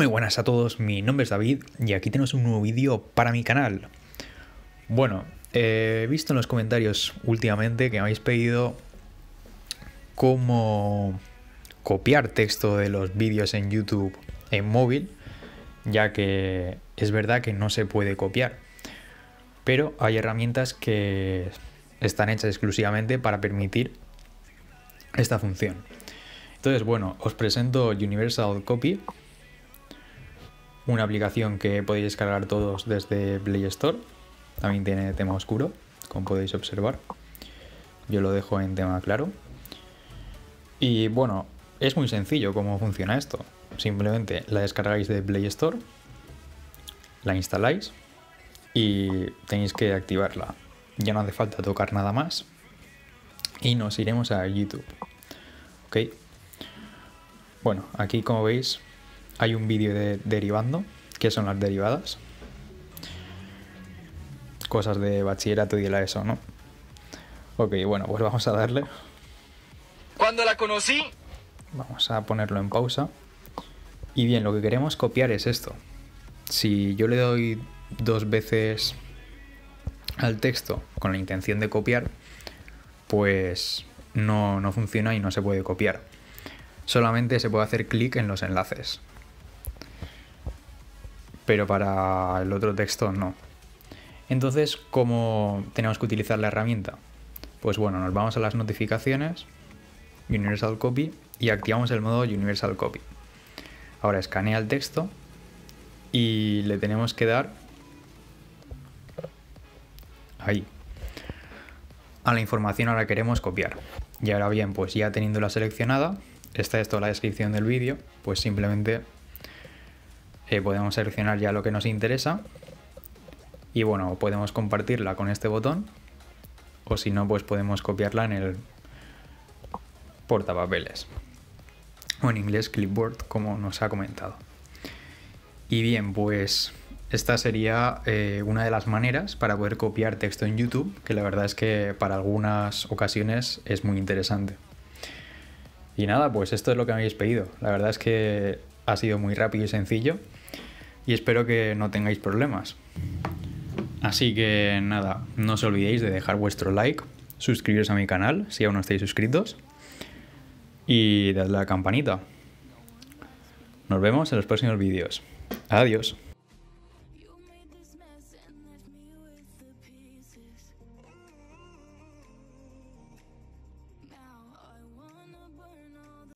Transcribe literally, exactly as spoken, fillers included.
buenas a todos, mi nombre es David y aquí tenemos un nuevo vídeo para mi canal. Bueno, he visto en los comentarios últimamente que me habéis pedido cómo copiar texto de los vídeos en YouTube en móvil, ya que es verdad que no se puede copiar, pero hay herramientas que están hechas exclusivamente para permitir esta función. Entonces, bueno, os presento Universal Copy, una aplicación que podéis descargar todos desde Play Store. También tiene tema oscuro, como podéis observar. Yo lo dejo en tema claro. Y bueno, es muy sencillo cómo funciona esto. Simplemente la descargáis de Play Store, la instaláis y tenéis que activarla. Ya no hace falta tocar nada más. Y nos iremos a YouTube. Ok. Bueno, aquí como veis hay un vídeo de derivando, que son las derivadas. Cosas de bachillerato y de la ESO, ¿no? Ok, bueno, pues vamos a darle. Cuando la conocí... Vamos a ponerlo en pausa. Y bien, lo que queremos copiar es esto. Si yo le doy dos veces al texto con la intención de copiar, pues no, no funciona y no se puede copiar. Solamente se puede hacer clic en los enlaces. Pero para el otro texto no. Entonces, ¿cómo tenemos que utilizar la herramienta? Pues bueno, nos vamos a las notificaciones, Universal Copy, y activamos el modo Universal Copy. Ahora escanea el texto y le tenemos que dar ahí a la información a la que queremos copiar. Y ahora bien, pues ya teniéndola seleccionada, está esto en la descripción del vídeo, pues simplemente eh, podemos seleccionar ya lo que nos interesa. Y bueno, podemos compartirla con este botón, o si no, pues podemos copiarla en el portapapeles, o en inglés clipboard, como nos ha comentado. Y bien, pues esta sería eh, una de las maneras para poder copiar texto en YouTube, que la verdad es que para algunas ocasiones es muy interesante. Y nada, pues esto es lo que me habéis pedido. La verdad es que ha sido muy rápido y sencillo, y espero que no tengáis problemas. Así que nada, no os olvidéis de dejar vuestro like, suscribiros a mi canal si aún no estáis suscritos y dadle a la campanita. Nos vemos en los próximos vídeos. Adiós.